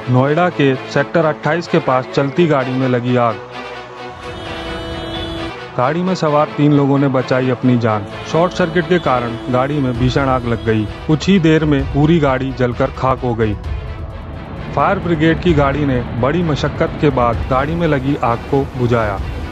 नोएडा के सेक्टर 28 के पास चलती गाड़ी में लगी आग। गाड़ी में सवार 3 लोगों ने बचाई अपनी जान। शॉर्ट सर्किट के कारण गाड़ी में भीषण आग लग गई। कुछ ही देर में पूरी गाड़ी जलकर खाक हो गई। फायर ब्रिगेड की गाड़ी ने बड़ी मशक्कत के बाद गाड़ी में लगी आग को बुझाया।